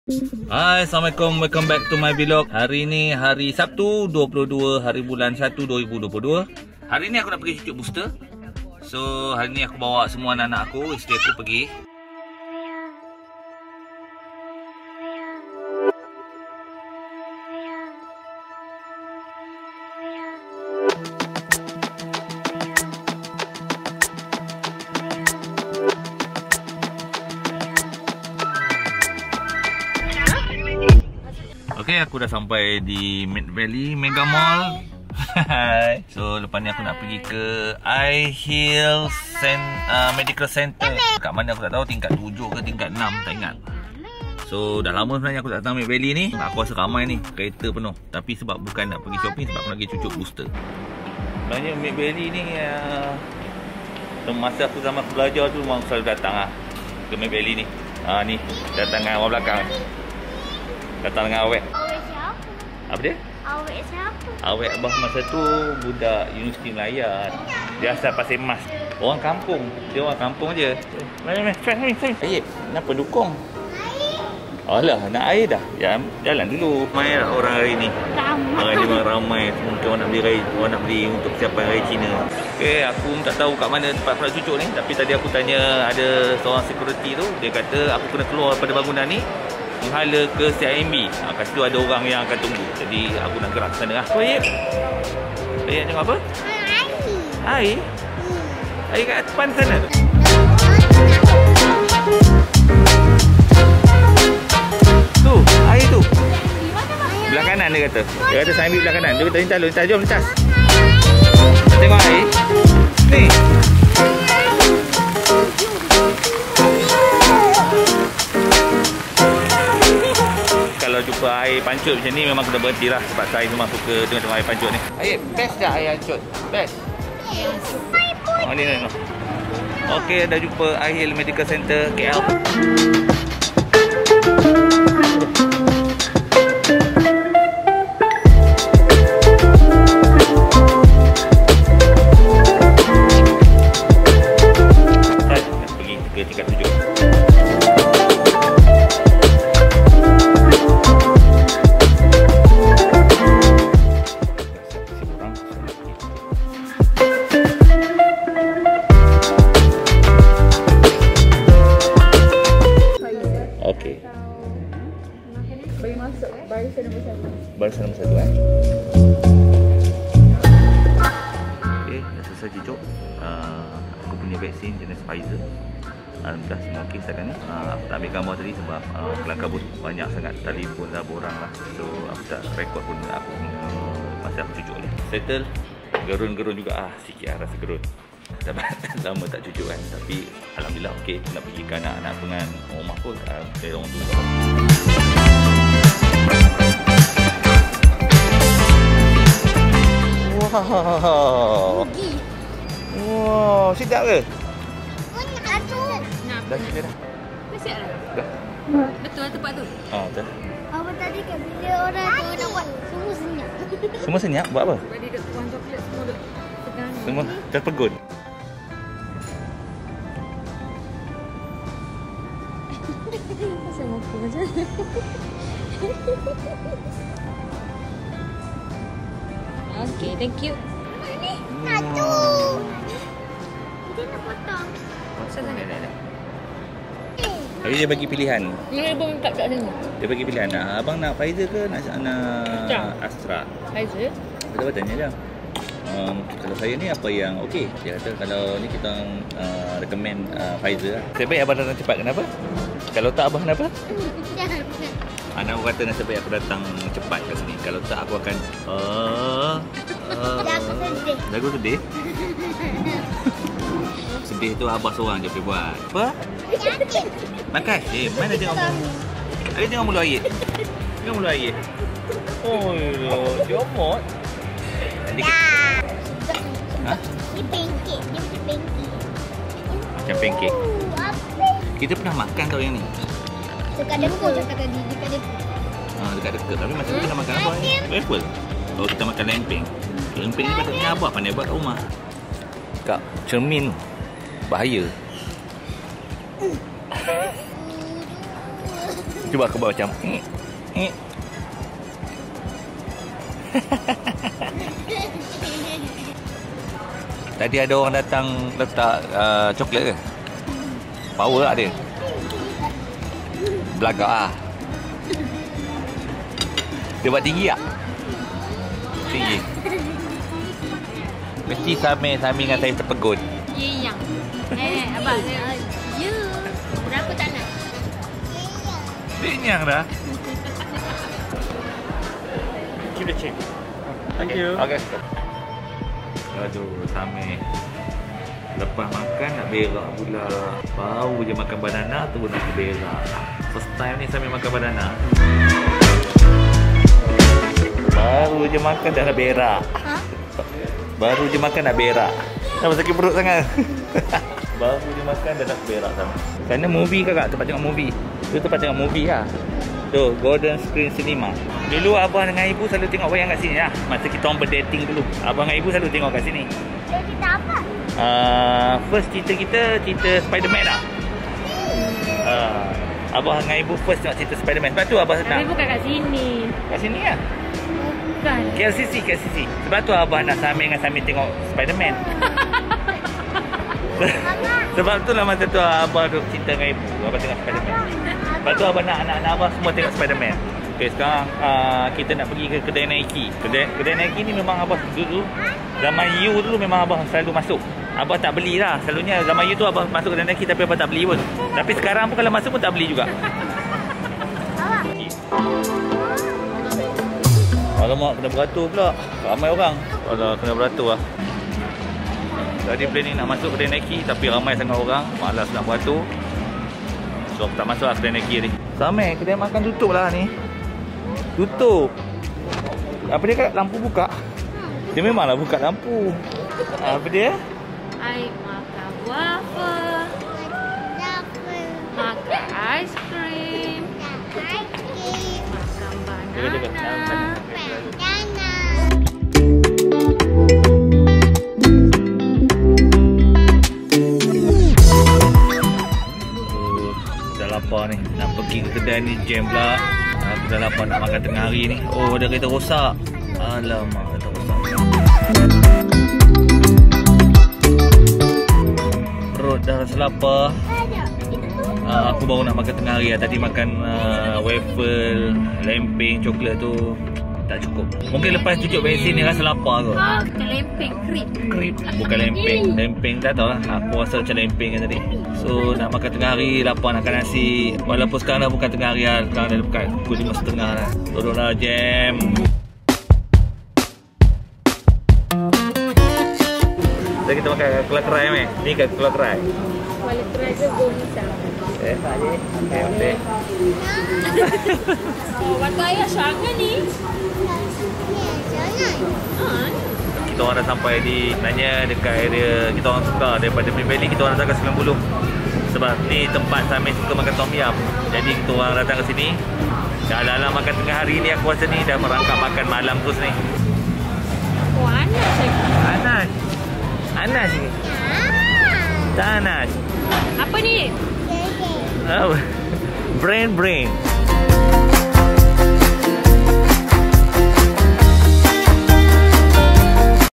Hai, Assalamualaikum. Welcome back to my vlog. Hari ni hari Sabtu 22 hari bulan 1 2022. Hari ni aku nak pergi cucuk booster. So hari ni aku bawa semua anak-anak aku, isteri aku pergi. Okay, aku dah sampai di Mid Valley Mega Mall. So lepas ni aku nak pergi ke Eye Hill Medical Center. Kat mana aku tak tahu, tingkat 7 ke tingkat 6, tak ingat. So dah lama sebenarnya aku tak datang Mid Valley ni. Aku rasa ramai ni, kereta penuh. Tapi sebab bukan nak pergi shopping, sebab aku nak pergi cucuk booster. Sebenarnya Mid Valley ni masa aku zaman aku belajar tu memang selalu datang ke Mid Valley ni. Ni datang dengan orang belakang. Datang dengan awek. Awek siapa? Apa dia? Awek siapa? Awek abah masa tu budak Universiti Melayan. Dia asal Pasir Mas. Orang kampung. Dia orang kampung je. Mari. Ayib, kenapa dukung? Alah, nak air dah. Jalan dulu. Ramai lah orang hari ni. Ramai. Hari ni memang ramai. Mungkin orang nak beli untuk persiapan Raya Cina. Okay, aku tak tahu kat mana tempat aku nak cucuk ni. Tapi tadi aku tanya ada seorang security tu. Dia kata aku kena keluar daripada bangunan ni, menghala ke CIMB. Kat situ ada orang yang akan tunggu. Jadi aku nak gerak ke sana lah. So, Ayib tengok apa? Air? Air kat depan sana tu. Tu, air tu. Belah kanan dia kata. Dia kata CIMB belah kanan. Dia kata lintas, jom lintas. Tengok air. Ni. Kalau jumpa air pancut macam ni memang kena berhenti lah, sebab saya memang suka tengok air pancut ni. Air best tak air pancut? Best? Yes. Ni. Okey, dah jumpa Eye Hill Medical Center KL. Saya nak pergi ke tingkat 7. Okey. Bagi masuk barisan nombor 1. Barisan nombor 1 Okey, dah selesai cucuk. Aku punya vaksin jenis Pfizer. Dah semua okey setakat ni. Aku tak ambil gambar tadi sebab kelang kabut banyak sangat telefon dah borang lah. So aku tak rekod pun aku masa aku cucuk ni. Settle. Gerun-gerun juga sikit rasa gerun. Dah lama tak cucuk kan. Tapi alhamdulillah okey. Nak pergi ke anak-anak dengan rumah pun dari orang tu. Wow. Wow, sedap ke? Dah sila dah. Dah siap dah? Dah. Betul lah tempat tu? Betul. Apa tadi kan bila orang tu nak buat semua senyap. Semua senyap buat apa? Sebab dia duduk tuang coklat semua duduk pegang. Semua terpegun. Pasal apa macam Okay, thank you. Ni, satu. Dia nak potong. Dah. Tapi dia bagi pilihan. Ni abang kat sini. Dia bagi pilihan. Abang nak Pfizer ke nak Astra? Pfizer. Kita tanya je. Kalau saya ni apa yang okey? Dia kata kalau ni kita recommend Pfizer lah. Nasib baik abang datang cepat, kenapa? Kalau tak abang kenapa? Anak aku kata nasib baik aku datang cepat kat sini. Kalau tak aku akan Aku sedih. Lagu sedih? Sedih tu abah seorang je boleh buat. Apa? Makan? Mana tengok mulu? Ada tengok mulu air? Tengok mulu air? Oh, jomot. Ha? Ni pancake. Dia macam pancake. Macam pancake. Apa? Kita pernah makan tau yang ni. Dekat dekat cakap tadi. Dekat dekat. Dekat-dekat. Tapi masa kita makan apa ni? Apple. Oh, kita makan lempeng. Lempeng ni patutnya abah pandai buat kat rumah. Kak, cermin tu bahaya. Cuba aku buat macam Tadi ada orang datang letak coklat ke? Power tak dia? Belagak lah. Dia buat tinggi tak? Tinggi. Mesti Sami dengan saya terpegun. Ya yang. Abang ya. Berapa tak nak? Dia nyang dah. Keep the change. Thank you. Okay. Aduh, Sami. Lepas makan nak berak pula. Baru je makan banana tu nak berak. First time ni Sami makan banana. Baru je makan dah nak berak. Ha? Baru je makan nak berak. Kenapa sakit perut sangat? Baru je makan dah nak berak sama. Sana movie kakak, tempat tengok movie. Tu tempat tengok movie lah. Tu, Golden Screen Cinema. Dulu abang dengan ibu selalu tengok wayang kat sini lah. Masa kita orang berdating dulu. Abang dengan ibu selalu tengok kat sini. Cerita apa? First cerita kita, cerita Spiderman lah. Abang dengan ibu first tengok cerita Spiderman. Sebab tu abang Tapi nak bukan kat sini. kat sini lah. Bukan. KLCC. Sebab tu abang nak Sami dengan Sami tengok Spiderman. Sebab tu lah masa tu abang duduk cinta dengan ibu. Abang tengok Spiderman. Lepas tu abang nak anak-anak abang semua tengok Spiderman. Okay, sekarang kita nak pergi ke kedai Nike. Kedai Nike ni memang abang dulu, zaman U dulu memang abang selalu masuk. Abang tak beli lah. Selalunya zaman U tu abang masuk kedai Nike tapi abang tak beli pun. Tapi sekarang pun kalau masuk pun tak beli juga. Alamak, kena beratur pula. Ramai orang. Alah, kena beratur lah. Tadi planning nak masuk kedai Nike tapi ramai sangat orang. Malas nak beratur. So, aku tak masuk lah kedai Nike ni. Samai, kedai makan tutup lah ni. Tutup. Apa dia kat? Lampu buka? Dia memanglah buka lampu. Apa dia? I makan waffle. Makan ice cream. Makan banana. Dah lapar ni. Nak pergi ke kedai ni jam pula. Aku dah lapar nak makan tengah hari ni. Oh, dia kereta rosak. Alamak, kereta rosak. Perut dah rasa lapar. Aku baru nak makan tengah hari lah. Tadi makan waffle, lempeng, coklat tu tak cukup. Mungkin lepas cucuk bensin ni rasa lapar kot. Bukan lempeng, krip. Krip, bukan lempeng. Lempeng tak tahu lah. Aku rasa macam lempeng kan tadi. So nak makan tengah hari, lapar nak makan nasi. Walaupun sekarang dah bukan tengah hari lah. Sekarang dah bukan pukul 5.30 lah. Tolonglah jam. Jadi kita makan kelak kerai ni. Ni kat kelak kerai. Kuala Teraja Gomita. Boleh. Waktu ayah sangat ni. Kita orang dah sampai di sebenarnya dekat area kita orang suka daripada Green Valley kita orang datang ke 90. Sebab ni tempat Sami suka makan tom yum. Jadi kita orang datang ke sini. Dah dalam makan tengah hari ni aku rasa ni dah merangkap makan malam terus ni. Oh, Anas lagi. Anas ni. Tak Anas. Apa ni? Oh. Brain.